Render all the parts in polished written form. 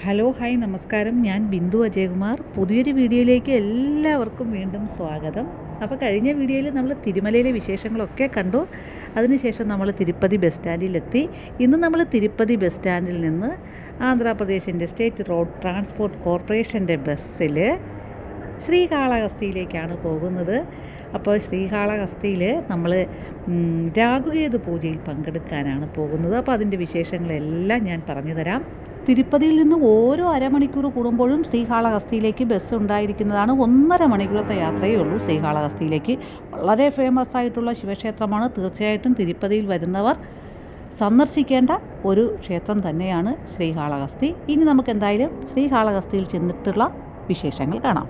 Hello hi നമസ്കാരം. ഞാൻ ബിന്ദു അജയകുമാർ. പുതിയൊരു വീഡിയോയിലേക്ക് എല്ലാവർക്കും വീണ്ടും സ്വാഗതം. അപ്പോൾ കഴിഞ്ഞ വീഡിയോയിൽ നമ്മൾ തിരുമലയിലെ വിശേഷങ്ങളൊക്കെ കണ്ടു. അതിനുശേഷം നമ്മൾ തിരുപ്പതി ബസ് സ്റ്റാൻഡിലെത്തി. ഇന്ന് നമ്മൾ തിരുപ്പതി ബസ് സ്റ്റാൻഡിൽ നിന്ന് ആന്ധ്രാപ്രദേശിൻ്റെ സ്റ്റേറ്റ് റോഡ് ട്രാൻസ്പോർട്ട് കോർപ്പറേഷൻ്റെ ബസ്സിൽ ശ്രീകാളഹസ്തിയിലേക്കാണ് പോകുന്നത്. അപ്പോൾ ശ്രീകാളഹസ്തിയിൽ നമ്മൾ രാഹുകേതു പൂജയിൽ പങ്കെടുക്കാനാണ് പോകുന്നത്. അപ്പോൾ അതിൻ്റെ വിശേഷങ്ങളെല്ലാം ഞാൻ പറഞ്ഞു തരാം. തിരുപ്പതിയിൽ നിന്ന് ഓരോ അരമണിക്കൂർ കൂടുമ്പോഴും ശ്രീകാളഹസ്തിയിലേക്ക് ബസ് ഉണ്ടായിരിക്കുന്നതാണ്. 1.5 മണിക്കൂറത്തെ യാത്രയേ ഉള്ളൂ ശ്രീകാളഹസ്തിയിലേക്ക്. വളരെ ഫേമസ് ആയിട്ടുള്ള ശിവക്ഷേത്രമാണ്. തീർച്ചയായിട്ടും തിരുപ്പതിയിൽ വരുന്നവർ സന്ദർശിക്കേണ്ട ഒരു ക്ഷേത്രം തന്നെയാണ് ശ്രീകാളഹസ്തി. ഇനി നമുക്ക് എന്തായാലും ശ്രീകാളഹസ്തിയിൽ ചെന്നിട്ടുള്ള വിശേഷങ്ങൾ കാണാം.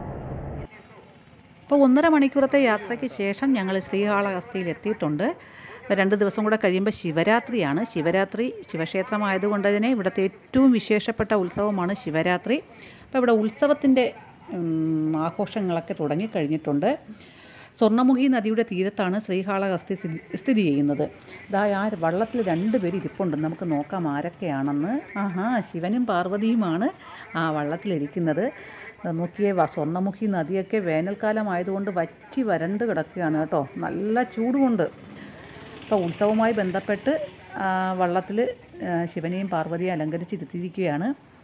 അപ്പോൾ 1.5 മണിക്കൂറത്തെ യാത്രയ്ക്ക് ശേഷം ഞങ്ങൾ ശ്രീകാളഹസ്തിയിൽ എത്തിയിട്ടുണ്ട്. 2 ദിവസം കൂടെ കഴിയുമ്പോൾ ശിവരാത്രിയാണ്. ശിവരാത്രി ശിവക്ഷേത്രമായതുകൊണ്ട് തന്നെ ഇവിടുത്തെ ഏറ്റവും വിശേഷപ്പെട്ട ഉത്സവമാണ് ശിവരാത്രി. അപ്പോൾ ഇവിടെ ഉത്സവത്തിൻ്റെ ആഘോഷങ്ങളൊക്കെ തുടങ്ങിക്കഴിഞ്ഞിട്ടുണ്ട്. സ്വർണ്ണമുഖി നദിയുടെ തീരത്താണ് ശ്രീകാളഹസ്തി സ്ഥിതി ചെയ്യുന്നത്. ആ വള്ളത്തിൽ 2 പേര് ഇരിപ്പുണ്ട്. നമുക്ക് നോക്കാം ആരൊക്കെയാണെന്ന്. ശിവനും പാർവതിയുമാണ് ആ വള്ളത്തിലിരിക്കുന്നത്. നോക്കിയേ, സ്വർണ്ണമുഖി നദിയൊക്കെ വേനൽക്കാലമായതുകൊണ്ട് വറ്റി വരണ്ട് കിടക്കുകയാണ് കേട്ടോ. നല്ല ചൂടുമുണ്ട്. അപ്പോൾ ഉത്സവവുമായി ബന്ധപ്പെട്ട് വള്ളത്തിൽ ശിവനെയും പാർവതിയും അലങ്കരിച്ചിരുത്തിയിരിക്കുകയാണ്.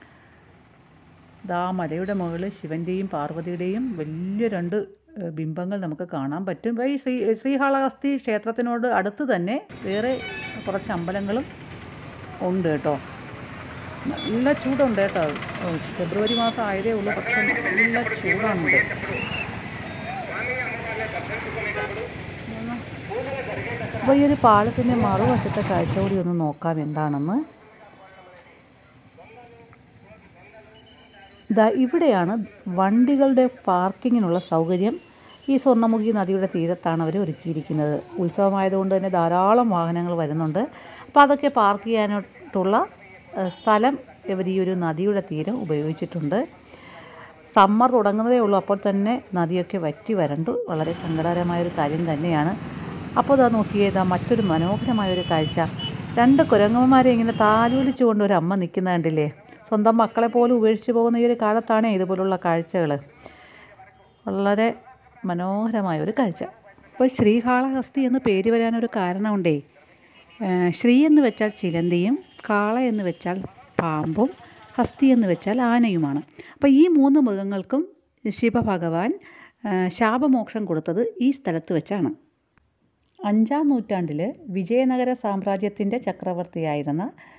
മലയുടെ മുകളിൽ ശിവൻ്റെയും പാർവതിയുടെയും വലിയ 2 ബിംബങ്ങൾ നമുക്ക് കാണാൻ പറ്റും. ഈ ശ്രീകാളഹസ്തി ക്ഷേത്രത്തിനോട് അടുത്ത് തന്നെ വേറെ കുറച്ച് അമ്പലങ്ങളും ഉണ്ട് കേട്ടോ. നല്ല ചൂടുണ്ട് കേട്ടോ. ഫെബ്രുവരി മാസം ആയതേ ഉള്ളൂ, പക്ഷെ നല്ല ചൂടാണുണ്ട്. അപ്പോൾ ഈ ഒരു പാലത്തിൻ്റെ മറുവശത്തെ കാഴ്ച കൂടി ഒന്ന് നോക്കാം എന്താണെന്ന്. ഇവിടെയാണ് വണ്ടികളുടെ പാർക്കിങ്ങിനുള്ള സൗകര്യം. ഈ സ്വർണ്ണമുഖി നദിയുടെ തീരത്താണ് അവർ ഒരുക്കിയിരിക്കുന്നത്. ഉത്സവമായതുകൊണ്ട് തന്നെ ധാരാളം വാഹനങ്ങൾ വരുന്നുണ്ട്. അപ്പോൾ അതൊക്കെ പാർക്ക് ചെയ്യാനായിട്ടുള്ള സ്ഥലം ഇവർ ഈ ഒരു നദിയുടെ തീരം ഉപയോഗിച്ചിട്ടുണ്ട്. സമ്മർ തുടങ്ങുന്നതേ ഉള്ളൂ, അപ്പോൾ തന്നെ നദിയൊക്കെ വറ്റി വരണ്ടു. വളരെ സങ്കടകരമായൊരു കാര്യം തന്നെയാണ്. അപ്പോൾ നോക്കിയേ, മറ്റൊരു മനോഹരമായൊരു കാഴ്ച. 2 കുരങ്ങന്മാരെ ഇങ്ങനെ താലോലിച്ചുകൊണ്ട് ഒരു അമ്മ നിൽക്കുന്ന കണ്ടില്ലേ. സ്വന്തം മക്കളെ പോലും ഉപേക്ഷിച്ച് പോകുന്ന ഈ ഒരു കാലത്താണ് ഇതുപോലുള്ള കാഴ്ചകൾ. വളരെ മനോഹരമായൊരു കാഴ്ച. ഇപ്പോൾ ശ്രീകാളഹസ്തി എന്ന് പേര് വരാനൊരു കാരണമുണ്ടേ. ശ്രീ എന്ന് വെച്ചാൽ ചിലന്തിയും, കാള എന്ന് വെച്ചാൽ പാമ്പും, ഹസ്തി എന്ന് വെച്ചാൽ ആനയുമാണ്. അപ്പോൾ ഈ 3 മൃഗങ്ങൾക്കും ശിവഭഗവാൻ ശാപമോക്ഷം കൊടുത്തത് ഈ സ്ഥലത്ത് വെച്ചാണ്. 5-ാം നൂറ്റാണ്ടിൽ വിജയനഗര സാമ്രാജ്യത്തിൻ്റെ ചക്രവർത്തിയായിരുന്ന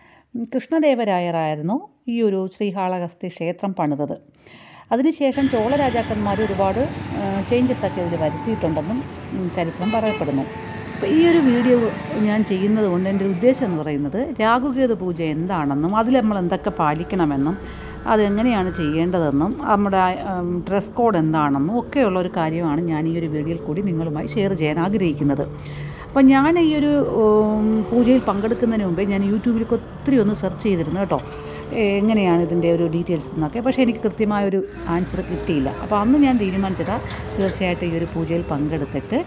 കൃഷ്ണദേവരായരായിരുന്നു ഈ ഒരു ശ്രീകാളഹസ്തി ക്ഷേത്രം പണിതത്. അതിനുശേഷം ചോള രാജാക്കന്മാർ ഒരുപാട് ചേഞ്ചസ് ഒക്കെ ഇതിൽ വരുത്തിയിട്ടുണ്ടെന്നും ചരിത്രം പറയപ്പെടുന്നു. അപ്പോൾ ഈ ഒരു വീഡിയോ ഞാൻ ചെയ്യുന്നത് കൊണ്ട് എൻ്റെ ഉദ്ദേശം എന്ന് പറയുന്നത് രാഹുകേതു പൂജ എന്താണെന്നും അതിൽ നമ്മൾ എന്തൊക്കെ പാലിക്കണമെന്നും അതെങ്ങനെയാണ് ചെയ്യേണ്ടതെന്നും നമ്മുടെ ഡ്രസ് കോഡ് എന്താണെന്നും ഒക്കെയുള്ള ഒരു കാര്യമാണ് ഞാൻ ഈ ഒരു വീഡിയോയിൽ കൂടി നിങ്ങളുമായി ഷെയർ ചെയ്യാൻ ആഗ്രഹിക്കുന്നത്. അപ്പോൾ ഞാൻ ഈ ഒരു പൂജയിൽ പങ്കെടുക്കുന്നതിന് മുമ്പേ ഞാൻ യൂട്യൂബിൽ ഒത്തിരി ഒന്ന് സെർച്ച് ചെയ്തിരുന്നു കേട്ടോ, എങ്ങനെയാണ് ഇതിൻ്റെ ഒരു ഡീറ്റെയിൽസ് എന്നൊക്കെ. പക്ഷേ എനിക്ക് കൃത്യമായൊരു ആൻസർ കിട്ടിയില്ല. അപ്പോൾ അന്ന് ഞാൻ തീരുമാനിച്ചത് തീർച്ചയായിട്ടും ഈ ഒരു പൂജയിൽ പങ്കെടുത്തിട്ട്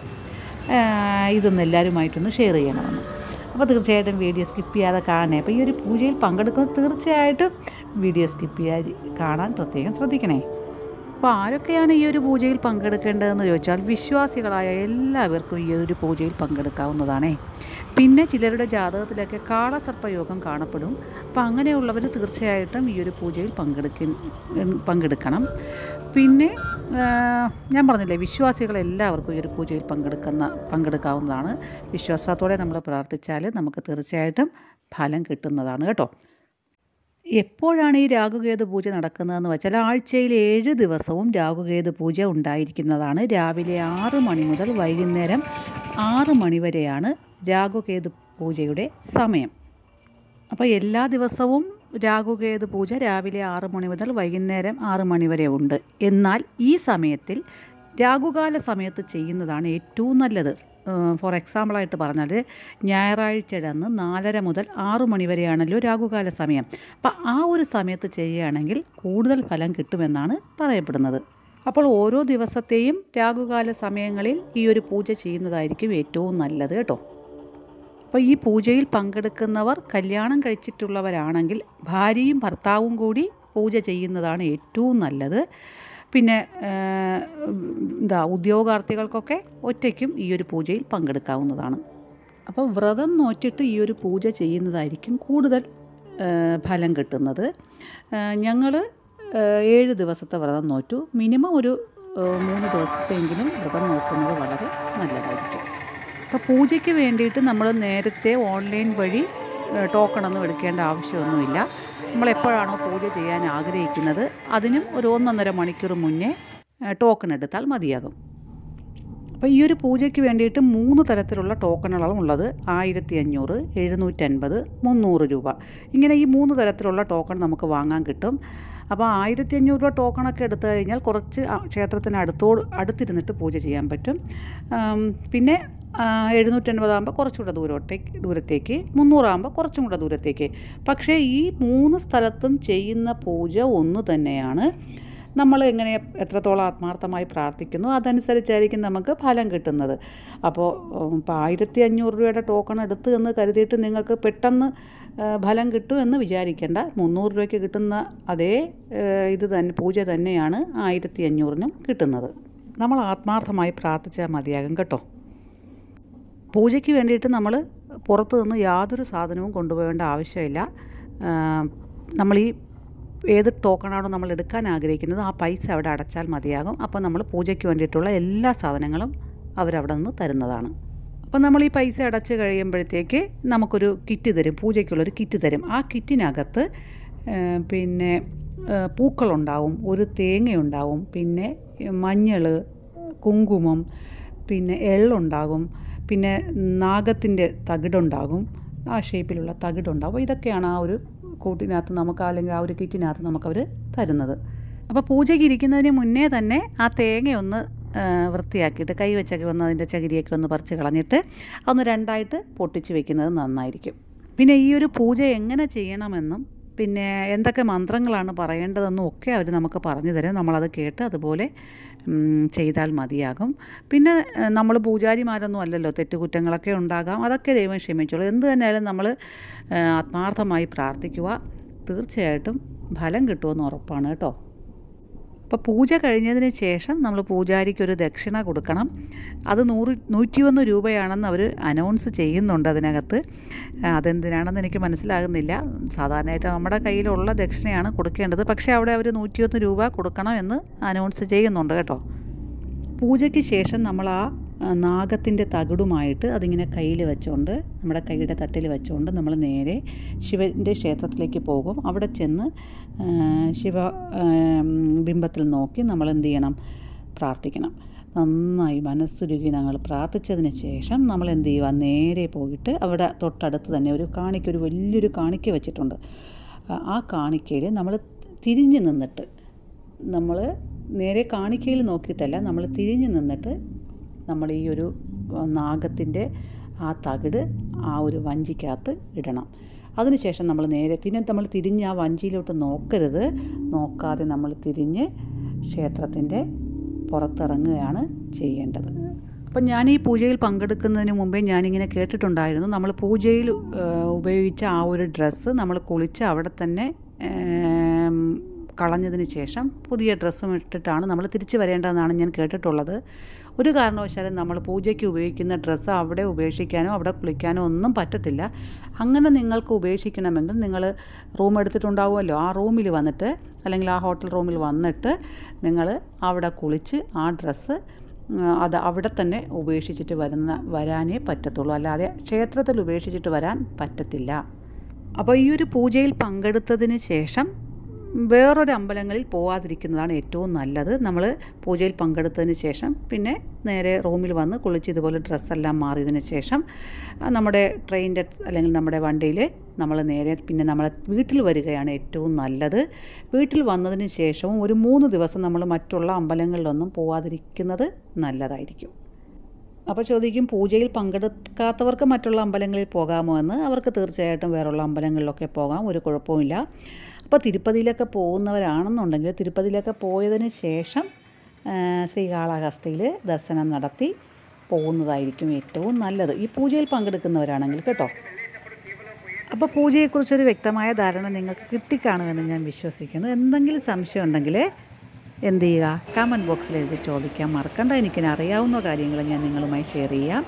ഇതൊന്ന് എല്ലാവരുമായിട്ടൊന്ന് ഷെയർ ചെയ്യണമെന്ന്. അപ്പോൾ തീർച്ചയായിട്ടും വീഡിയോ സ്കിപ്പ് ചെയ്യാതെ കാണണേ. അപ്പോൾ ഈ ഒരു പൂജയിൽ പങ്കെടുക്കുന്നത് തീർച്ചയായിട്ടും വീഡിയോ സ്കിപ്പ് ചെയ്യാതെ കാണാൻ പ്രത്യേകം ശ്രദ്ധിക്കണേ. അപ്പോൾ ആരൊക്കെയാണ് ഈ ഒരു പൂജയിൽ പങ്കെടുക്കേണ്ടതെന്ന് ചോദിച്ചാൽ വിശ്വാസികളായ എല്ലാവർക്കും ഈ ഒരു പൂജയിൽ പങ്കെടുക്കാവുന്നതാണേ. പിന്നെ ചിലരുടെ ജാതകത്തിലൊക്കെ കാളസർപ്പയോഗം കാണപ്പെടും. അപ്പോൾ അങ്ങനെയുള്ളവർ തീർച്ചയായിട്ടും ഈ ഒരു പൂജയിൽ പങ്കെടുക്കണം. പിന്നെ ഞാൻ പറഞ്ഞില്ലേ, വിശ്വാസികളെല്ലാവർക്കും ഈ ഒരു പൂജയിൽ പങ്കെടുക്കാവുന്നതാണ്. വിശ്വാസത്തോടെ നമ്മൾ പ്രാർത്ഥിച്ചാൽ നമുക്ക് തീർച്ചയായിട്ടും ഫലം കിട്ടുന്നതാണ് കേട്ടോ. എപ്പോഴാണ് ഈ രാഹുകേതു പൂജ നടക്കുന്നതെന്ന് വെച്ചാൽ ആഴ്ചയിൽ 7 ദിവസവും രാഹുകേതു പൂജ ഉണ്ടായിരിക്കുന്നതാണ്. രാവിലെ 6 മണി മുതൽ വൈകുന്നേരം 6 മണി വരെയാണ് രാഹുകേതു പൂജയുടെ സമയം. അപ്പോൾ എല്ലാ ദിവസവും രാഹുകേതു പൂജ രാവിലെ 6 മണി മുതൽ വൈകുന്നേരം 6 മണി വരെ ഉണ്ട്. എന്നാൽ ഈ സമയത്തിൽ രാഹുകാല സമയത്ത് ചെയ്യുന്നതാണ് ഏറ്റവും നല്ലത്. ഫോർ എക്സാമ്പിളായിട്ട് പറഞ്ഞാൽ ഞായറാഴ്ചയുടെ അന്ന് 4:30 മുതൽ 6 മണി വരെയാണല്ലോ രാഹുകാല സമയം. അപ്പോൾ ആ ഒരു സമയത്ത് ചെയ്യുകയാണെങ്കിൽ കൂടുതൽ ഫലം കിട്ടുമെന്നാണ് പറയപ്പെടുന്നത്. അപ്പോൾ ഓരോ ദിവസത്തെയും രാഹുകാല സമയങ്ങളിൽ ഈ ഒരു പൂജ ചെയ്യുന്നതായിരിക്കും ഏറ്റവും നല്ലത് കേട്ടോ. അപ്പോൾ ഈ പൂജയിൽ പങ്കെടുക്കുന്നവർ കല്യാണം കഴിച്ചിട്ടുള്ളവരാണെങ്കിൽ ഭാര്യയും ഭർത്താവും കൂടി പൂജ ചെയ്യുന്നതാണ് ഏറ്റവും നല്ലത്. പിന്നെ ഉദ്യോഗാർത്ഥികൾക്കൊക്കെ ഒറ്റയ്ക്കും ഈ ഒരു പൂജയിൽ പങ്കെടുക്കാവുന്നതാണ്. അപ്പോൾ വ്രതം നോറ്റിട്ട് ഈ ഒരു പൂജ ചെയ്യുന്നതായിരിക്കും കൂടുതൽ ഫലം കിട്ടുന്നത്. ഞങ്ങൾ 7 ദിവസത്തെ വ്രതം നോറ്റു. മിനിമം ഒരു 3 ദിവസത്തെങ്കിലും വ്രതം നോക്കുന്നത് വളരെ നല്ലതായിരിക്കും. അപ്പോൾ പൂജയ്ക്ക് വേണ്ടിയിട്ട് നമ്മൾ നേരത്തെ ഓൺലൈൻ വഴി ടോക്കണൊന്നും എടുക്കേണ്ട ആവശ്യമൊന്നുമില്ല. നമ്മളെപ്പോഴാണോ പൂജ ചെയ്യാൻ ആഗ്രഹിക്കുന്നത് അതിനും ഒരു 1.5 മണിക്കൂർ മുന്നേ ടോക്കൺ എടുത്താൽ മതിയാകും. അപ്പോൾ ഈ ഒരു പൂജയ്ക്ക് വേണ്ടിയിട്ട് 3 തരത്തിലുള്ള ടോക്കണുകളാണ് ഉള്ളത്. 1500, 750, 300 രൂപ. ഇങ്ങനെ ഈ 3 തരത്തിലുള്ള ടോക്കൺ നമുക്ക് വാങ്ങാൻ കിട്ടും. അപ്പോൾ 1500 രൂപ ടോക്കണൊക്കെ എടുത്തു കഴിഞ്ഞാൽ കുറച്ച് ക്ഷേത്രത്തിന് അടുത്തിരുന്നിട്ട് പൂജ ചെയ്യാൻ പറ്റും. പിന്നെ 750 ആകുമ്പോൾ കുറച്ചുകൂടെ ദൂരത്തേക്ക്, 300 ആകുമ്പോൾ കുറച്ചും കൂടെ ദൂരത്തേക്ക്. പക്ഷേ ഈ 3 സ്ഥലത്തും ചെയ്യുന്ന പൂജ ഒന്ന് തന്നെയാണ്. നമ്മൾ എത്രത്തോളം ആത്മാർത്ഥമായി പ്രാർത്ഥിക്കുന്നു അതനുസരിച്ചായിരിക്കും നമുക്ക് ഫലം കിട്ടുന്നത്. അപ്പോൾ 1500 രൂപയുടെ ടോക്കൺ എടുത്ത് എന്ന് കരുതിയിട്ട് നിങ്ങൾക്ക് പെട്ടെന്ന് ഫലം കിട്ടുമെന്ന് വിചാരിക്കേണ്ട. 300 രൂപയ്ക്ക് കിട്ടുന്ന അതേ പൂജ തന്നെയാണ് 1500-നും കിട്ടുന്നത്. നമ്മൾ ആത്മാർത്ഥമായി പ്രാർത്ഥിച്ചാൽ മതിയാകും കേട്ടോ. പൂജയ്ക്ക് വേണ്ടിയിട്ട് നമ്മൾ പുറത്തു നിന്ന് യാതൊരു സാധനവും കൊണ്ടുപോകേണ്ട ആവശ്യമില്ല. നമ്മൾ ഏത് ടോക്കണാണോ നമ്മൾ എടുക്കാൻ ആഗ്രഹിക്കുന്നത് ആ പൈസ അവിടെ അടച്ചാൽ മതിയാകും. അപ്പോൾ നമ്മൾ പൂജയ്ക്ക് വേണ്ടിയിട്ടുള്ള എല്ലാ സാധനങ്ങളും അവരവിടെ നിന്ന് തരുന്നതാണ്. അപ്പോൾ നമ്മൾ ഈ പൈസ അടച്ച് കഴിയുമ്പോഴത്തേക്ക് നമുക്കൊരു കിറ്റ് തരും, പൂജയ്ക്കുള്ളൊരു കിറ്റ് തരും. ആ കിറ്റിനകത്ത് പിന്നെ പൂക്കളുണ്ടാവും, ഒരു തേങ്ങയുണ്ടാവും, പിന്നെ മഞ്ഞൾ, കുങ്കുമം, പിന്നെ എള്ളുണ്ടാകും, പിന്നെ നാഗത്തിൻ്റെ തകിടുണ്ടാകും, ആ ഷേപ്പിലുള്ള തകിടുണ്ടാവും. ഇതൊക്കെയാണ് ആ ഒരു കൂട്ടിനകത്ത് നമുക്ക്, അല്ലെങ്കിൽ ആ ഒരു കിറ്റിനകത്ത് നമുക്കവർ തരുന്നത്. അപ്പോൾ പൂജയ്ക്ക് ഇരിക്കുന്നതിന് മുന്നേ തന്നെ ആ തേങ്ങയൊന്ന് വൃത്തിയാക്കിയിട്ട് കൈ വെച്ചൊക്കെ ഒന്ന് അതിൻ്റെ ചകിരിയൊക്കെ ഒന്ന് പറിച്ച് കളഞ്ഞിട്ട് അതൊന്ന് 2ആയിട്ട് പൊട്ടിച്ച് വെക്കുന്നത് നന്നായിരിക്കും. പിന്നെ ഈ ഒരു പൂജ എങ്ങനെ ചെയ്യണമെന്നും പിന്നെ എന്തൊക്കെ മന്ത്രങ്ങളാണ് പറയേണ്ടതെന്നും ഒക്കെ അവർ നമുക്ക് പറഞ്ഞു തരും. നമ്മളത് കേട്ട് അതുപോലെ ചെയ്താൽ മതിയാകും. പിന്നെ നമ്മൾ പൂജാരിമാരൊന്നും അല്ലല്ലോ, തെറ്റുകുറ്റങ്ങളൊക്കെ ഉണ്ടാകാം, അതൊക്കെ ദൈവം ക്ഷമിച്ചോളൂ. എന്ത് തന്നെയായാലും നമ്മൾ ആത്മാർത്ഥമായി പ്രാർത്ഥിക്കുക, തീർച്ചയായിട്ടും ഫലം കിട്ടുമെന്ന് ഉറപ്പാണ് കേട്ടോ. അപ്പോൾ പൂജ കഴിഞ്ഞതിന് ശേഷം നമ്മൾ പൂജാരിക്കൊരു ദക്ഷിണ കൊടുക്കണം. അത് 101 രൂപയാണെന്ന് അവർ അനൗൺസ് ചെയ്യുന്നുണ്ട് അതിനകത്ത്. അതെന്തിനാണെന്ന് എനിക്ക് മനസ്സിലാകുന്നില്ല. സാധാരണയായിട്ട് നമ്മുടെ കയ്യിലുള്ള ദക്ഷിണയാണ് കൊടുക്കേണ്ടത്, പക്ഷേ അവിടെ അവർ 101 രൂപ കൊടുക്കണം എന്ന് അനൗൺസ് ചെയ്യുന്നുണ്ട് കേട്ടോ. പൂജയ്ക്ക് ശേഷം നമ്മൾ ആ നാഗത്തിൻ്റെ തകിടുമായിട്ട് അതിങ്ങനെ കയ്യിൽ വെച്ചുകൊണ്ട്, നമ്മുടെ കൈയുടെ തട്ടിൽ വെച്ചുകൊണ്ട് നമ്മൾ നേരെ ശിവൻ്റെ ക്ഷേത്രത്തിലേക്ക് പോകും. അവിടെ ചെന്ന് ശിവ ബിംബത്തിൽ നോക്കി നമ്മൾ എന്ത് ചെയ്യണം? പ്രാർത്ഥിക്കണം. നന്നായി മനസ്സുരുകി ഞങ്ങൾ പ്രാർത്ഥിച്ചതിന് ശേഷം നമ്മൾ എന്ത് ചെയ്യുക? നേരെ പോയിട്ട് അവിടെ തൊട്ടടുത്ത് തന്നെ ഒരു വലിയൊരു കാണിക്ക വെച്ചിട്ടുണ്ട്. ആ കാണിക്കയിൽ നമ്മൾ തിരിഞ്ഞ് നിന്നിട്ട്, നമ്മൾ നേരെ കാണിക്കയിൽ നോക്കിയിട്ടല്ല, നമ്മൾ തിരിഞ്ഞ് നിന്നിട്ട് നമ്മൾ ഈ ഒരു നാഗത്തിൻ്റെ ആ തകിട് ആ ഒരു വഞ്ചിക്കകത്ത് ഇടണം. അതിനുശേഷം നമ്മൾ നേരെ നമ്മൾ തിരിഞ്ഞ് ആ വഞ്ചിയിലോട്ട് നോക്കാതെ നമ്മൾ തിരിഞ്ഞ് ക്ഷേത്രത്തിൻ്റെ പുറത്തിറങ്ങുകയാണ് ചെയ്യേണ്ടത്. അപ്പം ഞാൻ ഈ പൂജയിൽ പങ്കെടുക്കുന്നതിന് മുമ്പേ ഞാനിങ്ങനെ കേട്ടിട്ടുണ്ടായിരുന്നു, നമ്മൾ പൂജയിൽ ഉപയോഗിച്ച ആ ഒരു ഡ്രസ്സ് നമ്മൾ കുളിച്ച് അവിടെ തന്നെ കളഞ്ഞതിന് ശേഷം പുതിയ ഡ്രസ്സും ഇട്ടിട്ടാണ് നമ്മൾ തിരിച്ച് വരേണ്ടതെന്നാണ് ഞാൻ കേട്ടിട്ടുള്ളത്. ഒരു കാരണവശാലും നമ്മൾ പൂജയ്ക്ക് ഉപയോഗിക്കുന്ന ഡ്രസ്സ് അവിടെ ഉപേക്ഷിക്കാനോ അവിടെ കുളിക്കാനോ ഒന്നും പറ്റത്തില്ല. അങ്ങനെ നിങ്ങൾക്ക് ഉപേക്ഷിക്കണമെങ്കിൽ നിങ്ങൾ റൂം എടുത്തിട്ടുണ്ടാവുമല്ലോ, ആ റൂമിൽ വന്നിട്ട്, അല്ലെങ്കിൽ ആ ഹോട്ടൽ റൂമിൽ വന്നിട്ട് നിങ്ങൾ അവിടെ കുളിച്ച് ആ ഡ്രസ്സ് അത് അവിടെ തന്നെ ഉപേക്ഷിച്ചിട്ട് വരാനേ പറ്റത്തുള്ളൂ. അല്ലാതെ ക്ഷേത്രത്തിൽ ഉപേക്ഷിച്ചിട്ട് വരാൻ പറ്റത്തില്ല. അപ്പോൾ ഈ ഒരു പൂജയിൽ പങ്കെടുത്തതിന് ശേഷം വേറൊരു അമ്പലങ്ങളിൽ പോവാതിരിക്കുന്നതാണ് ഏറ്റവും നല്ലത്. നമ്മൾ പൂജയിൽ പങ്കെടുത്തതിന് ശേഷം പിന്നെ നേരെ റൂമിൽ വന്ന് കുളിച്ച് ഇതുപോലെ ഡ്രസ്സെല്ലാം മാറിയതിന് ശേഷം നമ്മുടെ ട്രെയിനിൻ്റെ അല്ലെങ്കിൽ നമ്മുടെ വണ്ടിയിൽ നമ്മൾ നേരെ പിന്നെ നമ്മളെ വീട്ടിൽ വരികയാണ് ഏറ്റവും നല്ലത്. വീട്ടിൽ വന്നതിന് ശേഷവും ഒരു 3 ദിവസം നമ്മൾ മറ്റുള്ള അമ്പലങ്ങളിലൊന്നും പോവാതിരിക്കുന്നത് നല്ലതായിരിക്കും. അപ്പോൾ ചോദിക്കും, പൂജയിൽ പങ്കെടുക്കാത്തവർക്ക് മറ്റുള്ള അമ്പലങ്ങളിൽ പോകാമോ എന്ന്. അവർക്ക് തീർച്ചയായിട്ടും വേറുള്ള അമ്പലങ്ങളിലൊക്കെ പോകാം, ഒരു കുഴപ്പമില്ല. അപ്പോൾ തിരുപ്പതിയിലൊക്കെ പോകുന്നവരാണെന്നുണ്ടെങ്കിൽ തിരുപ്പതിയിലൊക്കെ പോയതിന് ശേഷം ശ്രീകാളഹസ്തിയിൽ ദർശനം നടത്തി പോകുന്നതായിരിക്കും ഏറ്റവും നല്ലത്, ഈ പൂജയിൽ പങ്കെടുക്കുന്നവരാണെങ്കിൽ കേട്ടോ. അപ്പോൾ പൂജയെക്കുറിച്ചൊരു വ്യക്തമായ ധാരണ നിങ്ങൾക്ക് കിട്ടിക്കാണുമെന്ന് ഞാൻ വിശ്വസിക്കുന്നു. എന്തെങ്കിലും സംശയം ഉണ്ടെങ്കിൽ എന്ത് ചെയ്യുക, കമൻറ്റ് ബോക്സിൽ എഴുതി ചോദിക്കാൻ മറക്കണ്ട. എനിക്കിനി അറിയാവുന്ന കാര്യങ്ങൾ ഞാൻ നിങ്ങളുമായി ഷെയർ ചെയ്യാം.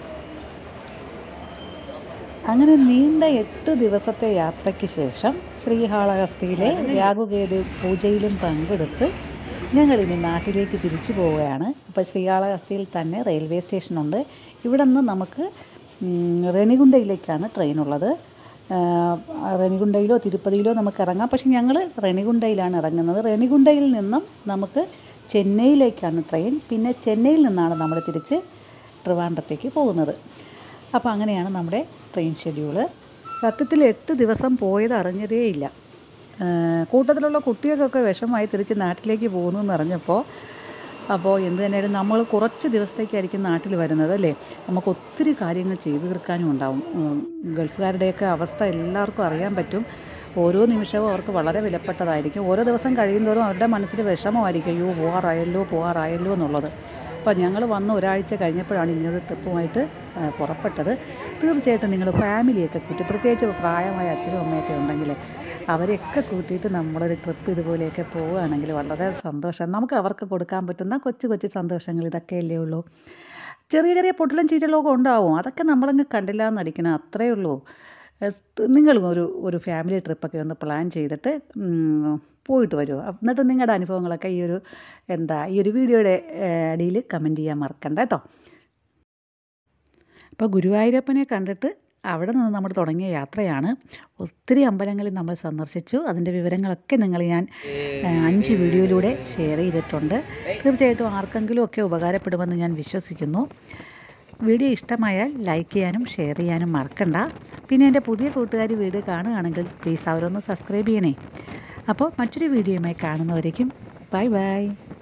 അങ്ങനെ നീണ്ട 8 ദിവസത്തെ യാത്രയ്ക്ക് ശേഷം ശ്രീകാളഹസ്തിയിലെ രാഹുകേതു പൂജയിലും പങ്കെടുത്ത് ഞങ്ങളിനി നാട്ടിലേക്ക് തിരിച്ചു പോവുകയാണ്. അപ്പോൾ ശ്രീകാളഹസ്തിയിൽ തന്നെ റെയിൽവേ സ്റ്റേഷനുണ്ട്. ഇവിടെ നിന്ന് നമുക്ക് റെണിഗുണ്ടയിലേക്കാണ് ട്രെയിനുള്ളത്. റെണിഗുണ്ടയിലോ തിരുപ്പതിയിലോ നമുക്ക് ഇറങ്ങാം. പക്ഷേ ഞങ്ങൾ റെണിഗുണ്ടയിലാണ് ഇറങ്ങുന്നത്. റെണിഗുണ്ടയിൽ നിന്നും നമുക്ക് ചെന്നൈയിലേക്കാണ് ട്രെയിൻ. പിന്നെ ചെന്നൈയിൽ നിന്നാണ് നമ്മൾ തിരിച്ച് ട്രിവാൻഡ്രത്തേക്ക് പോകുന്നത്. അപ്പോൾ അങ്ങനെയാണ് നമ്മുടെ ട്രെയിൻ ഷെഡ്യൂള്. സത്യത്തിൽ 8 ദിവസം പോയത് അറിഞ്ഞതേയില്ല. കൂട്ടത്തിലുള്ള കുട്ടികൾക്കൊക്കെ വിഷമമായി തിരിച്ച് നാട്ടിലേക്ക് പോകുന്നു എന്നറിഞ്ഞപ്പോൾ. അപ്പോൾ എന്ത് തന്നെയായാലും നമ്മൾ കുറച്ച് ദിവസത്തേക്കായിരിക്കും നാട്ടിൽ വരുന്നത് അല്ലേ. നമുക്ക് ഒത്തിരി കാര്യങ്ങൾ ചെയ്തു തീർക്കാനും ഉണ്ടാവും. ഗൾഫുകാരുടെയൊക്കെ അവസ്ഥ എല്ലാവർക്കും അറിയാൻ പറ്റും. ഓരോ നിമിഷവും അവർക്ക് വളരെ വിലപ്പെട്ടതായിരിക്കും. ഓരോ ദിവസം കഴിയുന്തോറും അവരുടെ മനസ്സിൽ വിഷമമായിരിക്കും, അയ്യോ പോകാറായല്ലോ എന്നുള്ളത്. അപ്പോൾ ഞങ്ങൾ വന്ന് ഒരാഴ്ച കഴിഞ്ഞപ്പോഴാണ് ഇങ്ങനൊരു ട്രിപ്പുമായിട്ട് പുറപ്പെട്ടത്. തീർച്ചയായിട്ടും നിങ്ങൾ ഫാമിലിയൊക്കെ കൂട്ടി, പ്രത്യേകിച്ച് പ്രായമായ അച്ഛനും അമ്മയൊക്കെ ഉണ്ടെങ്കിൽ അവരെയൊക്കെ കൂട്ടിയിട്ട് നമ്മളൊരു ട്രിപ്പ് ഇതുപോലെയൊക്കെ പോവുകയാണെങ്കിൽ വളരെ സന്തോഷം. നമുക്ക് അവർക്ക് കൊടുക്കാൻ പറ്റുന്ന കൊച്ചു കൊച്ചു സന്തോഷങ്ങൾ ഇതൊക്കെയല്ലേ ഉള്ളൂ. ചെറിയ ചെറിയ പൊട്ടലും ചീറ്റലൊക്കെ ഉണ്ടാവും, അതൊക്കെ നമ്മളങ്ങ് കണ്ടില്ല എന്നടിക്കണം, അത്രയേ ഉള്ളൂ. നിങ്ങളും ഒരു ഫാമിലി ട്രിപ്പൊക്കെ ഒന്ന് പ്ലാൻ ചെയ്തിട്ട് പോയിട്ട് വരുമോ. എന്നിട്ട് നിങ്ങളുടെ അനുഭവങ്ങളൊക്കെ ഈ ഒരു വീഡിയോയുടെ അടിയിൽ കമൻറ്റ് ചെയ്യാൻ മറക്കണ്ട കേട്ടോ. അപ്പോൾ ഗുരുവായൂരപ്പനെ കണ്ടിട്ട് അവിടെ നിന്ന് നമ്മൾ തുടങ്ങിയ യാത്രയാണ്. ഒത്തിരി അമ്പലങ്ങളിൽ നമ്മൾ സന്ദർശിച്ചു. അതിൻ്റെ വിവരങ്ങളൊക്കെ ഞാൻ 5 വീഡിയോയിലൂടെ ഷെയർ ചെയ്തിട്ടുണ്ട്. തീർച്ചയായിട്ടും ആർക്കെങ്കിലും ഒക്കെ ഉപകാരപ്പെടുമെന്ന് ഞാൻ വിശ്വസിക്കുന്നു. വീഡിയോ ഇഷ്ടമായാൽ ലൈക്ക് ചെയ്യാനും ഷെയർ ചെയ്യാനും മറക്കണ്ട. പിന്നെ എൻ്റെ പുതിയ കൂട്ടുകാർ വീഡിയോ കാണുകയാണെങ്കിൽ പ്ലീസ് അവരൊന്ന് സബ്സ്ക്രൈബ് ചെയ്യണേ. അപ്പോൾ മറ്റൊരു വീഡിയോയുമായി കാണുന്നവരേക്കും ബൈ.